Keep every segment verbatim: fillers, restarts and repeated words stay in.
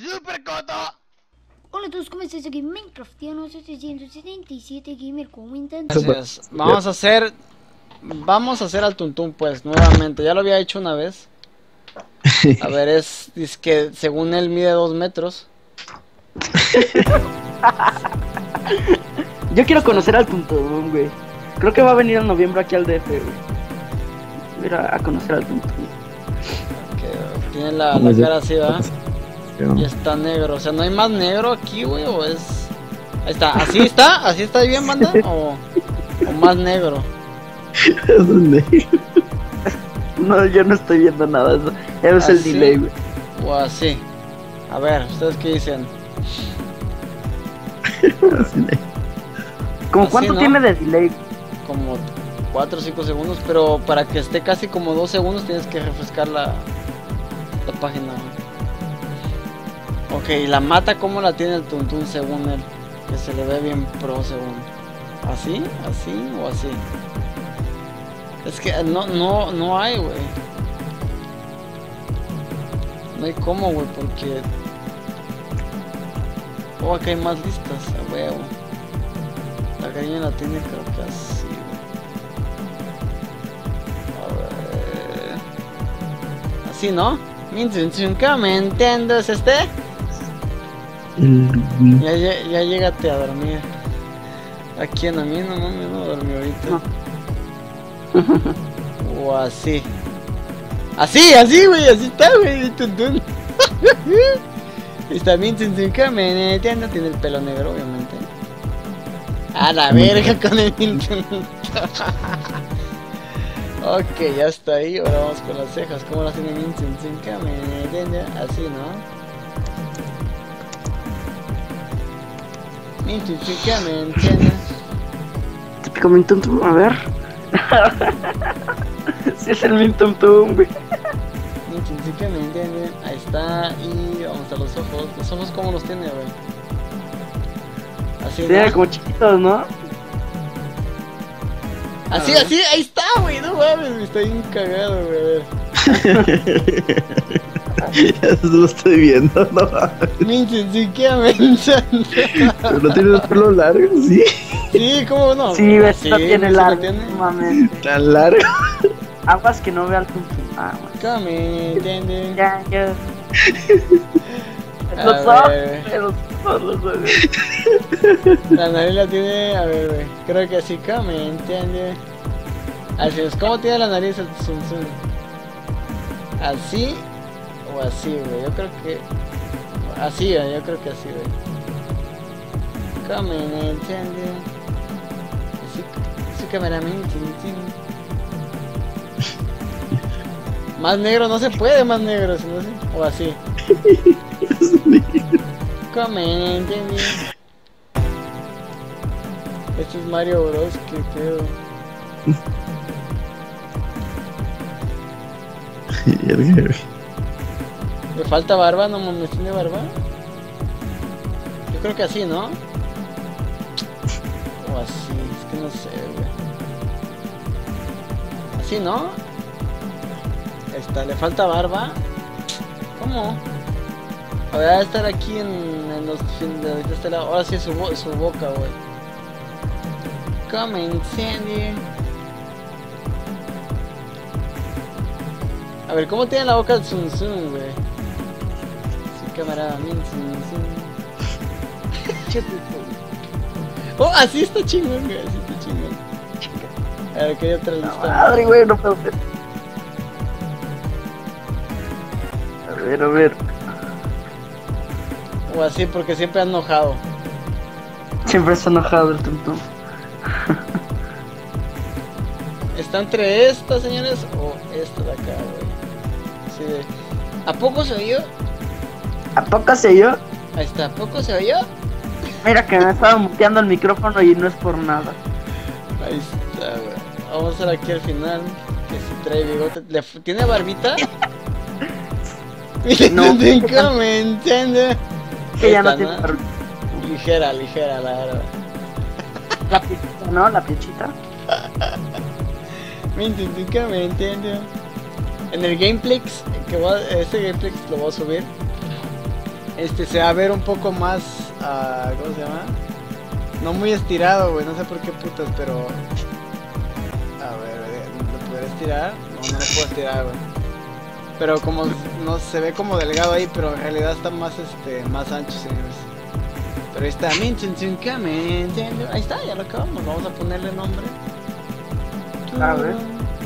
Super Coto. Hola a todos, ¿cómo estás? Aquí Minecraftiano setecientos setenta y siete Gamer Comentan. Gracias. Vamos a hacer... Vamos a hacer al tuntún pues, nuevamente. Ya lo había hecho una vez. A ver, es... es que según él mide dos metros. Yo quiero conocer al tuntún, güey. Creo que va a venir en noviembre aquí al D F, güey. Mira, a conocer al tuntún. Que tiene la, la cara así, ¿verdad? Y está negro. O sea, ¿no hay más negro aquí, güey? ¿O es...? Ahí está. ¿Así está? ¿Así está bien, banda? ¿O, o más negro? Es negro. No, yo no estoy viendo nada. Eso es el ¿Así? delay, güey. O así. A ver, ¿ustedes qué dicen? ¿Cómo Así, cuánto ¿no? tiene de delay? Como cuatro o cinco segundos, pero para que esté casi como dos segundos tienes que refrescar la, la página. Ok, ¿y la mata cómo la tiene el tuntún según él? Que se le ve bien pro según. ¿Así? ¿Así o así? Es que no, no, no hay, güey. No hay cómo, güey, porque... Oh, acá hay más listas, a huevo. La gallina la tiene creo que así, güey. A ver... Así, ¿no? ¿Me entiendes este? Ya, ya, ya llégate a dormir. ¿A quién? A mí no mames, no dormí ahorita. O así. Así, así, güey, así está, güey, tuntún. Está bien, me entiendo, tiene el pelo negro, obviamente. A la verga con el tuntún. Ok, ya está ahí, ahora vamos con las cejas. ¿Cómo las tiene me entiende? Así, ¿no? Me entiende. Típico Mintuntum, a ver. Si es el Mintuntum, güey. Me entiende. Ahí está. Y vamos a los ojos. Los ojos, ¿cómo los tiene, güey? Así, Sí, ¿no? como chiquitos, ¿no? Así, así, ahí está, güey. No mames, está bien cagado, güey. A ver. Eso lo estoy viendo, no mames. Minchen, sí, ¿qué amenazan? Pero no tiene el pelo largo, sí. Sí, ¿cómo no? Sí, ves, Sí, lo tiene sí lo largo. tiene. Mames. Tan largo. Aguas que no vea al tuntún. Ah, man. ¿Cómo me entienden? Ya, ya. A Los ver. ojos, los ojos, los ojos. La nariz la tiene, a ver, güey. Creo que así, ¿cómo me entiende? Así es, ¿cómo tiene la nariz el Zum Zum? ¿Así? O así, güey. Yo creo que... Así, güey. Yo creo que así, güey. ¿Cómo me entiende? Así, su cameraman. Más negro no se puede, más negro, si no sé. O así. ¿Cómo me entiende? Este es Mario Bros, qué pedo. ¿Le falta barba? No mames, ¿tiene barba? Yo creo que así, ¿no? O así, es que no sé, güey. Así, ¿no? Ahí está, ¿le falta barba? ¿Cómo? A ver, va a estar aquí en, en los de este lado. Ahora sí es su, bo su boca, güey. Come Sandy. A ver, ¿cómo tiene la boca el Zum Zum, güey? Su camarada, min Zum Zum. Oh, así está chingón, güey, así está chingón. A ver, que hay otra lista. Madre, güey, no puedo ver. A ver, a ver. O así, porque siempre ha enojado. Siempre está enojado el tuntún. ¿Está entre estas, señores, o esta de acá, güey? Así de... ¿A poco se oyó? ¿A poco se yo? Ahí está, ¿a poco se oyó? Mira que me estaba muteando el micrófono y no es por nada. Ahí está, güey. Vamos a ver aquí al final. Que si trae bigote. ¿Le f- ¿Tiene barbita? No. ¿Cómo me entiende? Que ya no Esta, tiene barbita. Ligera, ligera, la verdad. La piechita, ¿no? La piechita. Me entiende, ¿cómo me entiende? En el Gameplex, que voy a- este Gameplex lo voy a subir. este se va a ver un poco más, uh, ¿cómo se llama? No muy estirado, güey, no sé por qué putas, pero... A ver, ¿lo podré estirar? No, no lo puedo estirar, güey. Pero como, no, se ve como delgado ahí, pero en realidad está más, este, más ancho, señores. Pero ahí está, ahí está, ya lo acabamos, vamos a ponerle nombre. A ver.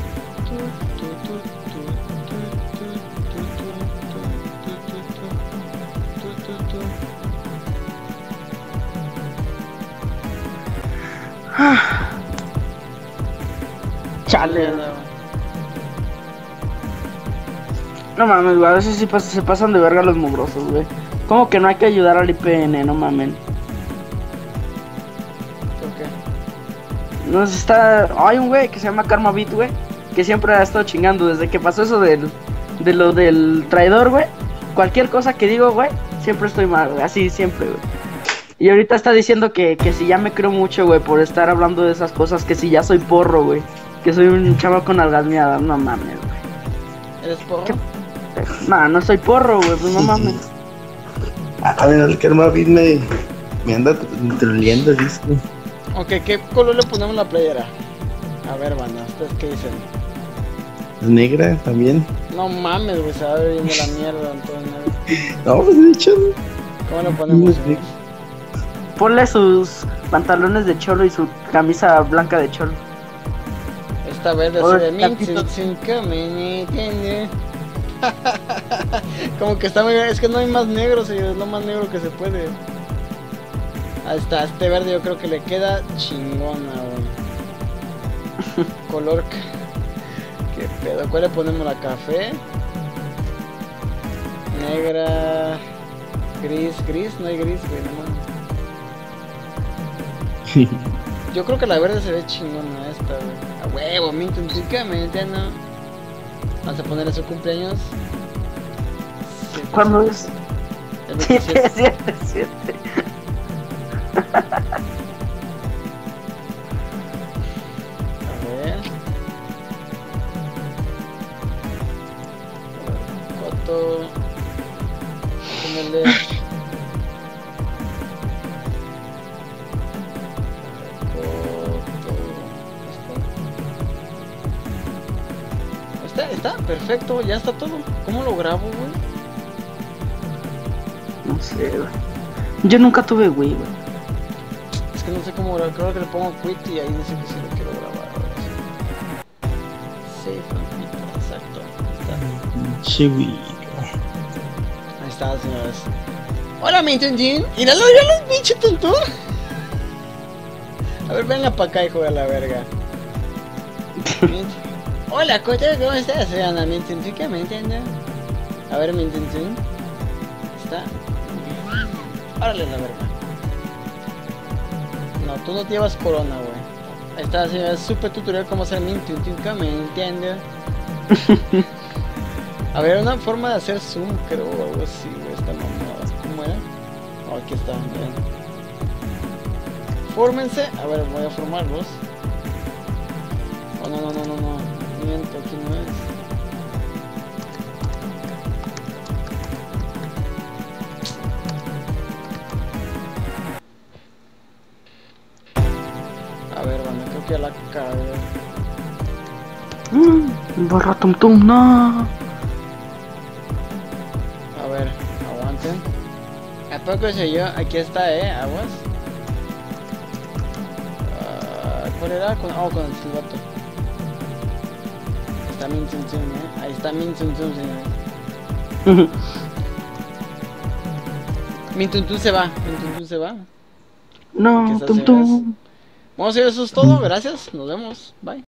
Chale. No mames, güey, a veces sí pas se pasan de verga los mugrosos, güey. ¿Cómo que no hay que ayudar al I P N? No mames. ¿Por qué? No está... Hay un güey que se llama Karma Beat, güey, que siempre ha estado chingando desde que pasó eso del... De lo del traidor, güey. Cualquier cosa que digo, güey, siempre estoy mal, güey. Así siempre, güey. Y ahorita está diciendo que, que si ya me creo mucho, güey, por estar hablando de esas cosas, que si ya soy porro, güey. Que soy un chavo con algasmeada, no mames, güey. ¿Eres porro? ¿Qué? No, no soy porro, güey, pues no mames. A ver, el Karma Beat me, me anda troleando, dice. Ok, ¿qué color le ponemos a la playera? A ver, banda, ¿ustedes qué dicen? ¿Es negra también? No mames, güey, se va a ver bien de la mierda, entonces. No, pues de hecho. ¿Cómo le ponemos? No sé. Ponle sus pantalones de cholo y su camisa blanca de cholo. Esta verde Oye, se ve tantito. sin me entiende. Como que está muy bien, es que no hay más negro, señor, es lo más negro que se puede. Ahí está, este verde yo creo que le queda chingona, güey. Color. ¿Qué pedo? ¿Cuál le ponemos? La café. Negra. Gris, gris, no hay gris, güey, no mames. Yo creo que la verde se ve chingona esta, güey. A huevo, Minton, chica, no. Vamos a ponerle su cumpleaños. ¿Cuándo es? El siete, veintisiete. siete, siete. A ver. Coto. Póngale. Está, está perfecto, ya está todo. ¿Cómo lo grabo, güey? No sé, güey. Yo nunca tuve Wii, güey. Es que no sé cómo grabar, creo que le pongo quit y ahí dice que sí lo quiero grabar. Save and quit, exacto. Ahí está. Chiwi. Ahí está, señores. Hola, mi Tintín. Míralo, míralo, pinche tonto. A ver, venga para acá, hijo de la verga. Hola, Coto, ¿cómo estás? Soy Ana, mi Tintín, ¿qué me entiendes? A ver, mi Tintín. Está. Árale la verga. No, tú no llevas corona, güey. Ahí está, señores, super tutorial cómo hacer mi Tintín, ¿qué me entiendes? A ver, una forma de hacer zoom, creo, o algo así, güey, esta mamada. ¿Cómo era? Oh, aquí está, miren. Fórmense. A ver, voy a formarlos. Oh, no, no, no, no, no. Miento, aquí no es. A ver, bueno, creo que ya la cagué. Mmm, barra tum tum, no. A ver, aguanten. ¿A poco soy yo? Aquí está, eh, aguas. Uh, ¿Cuál era? Con, oh, con el silbato. Está Min Tsum Tsum, eh. Ahí está Min Tsum Tsum, señores. Min Tsum Tsum se va. Min Tsum Tsum se va. No, tum tum. Bueno, señores, eso es todo. Gracias. Nos vemos. Bye.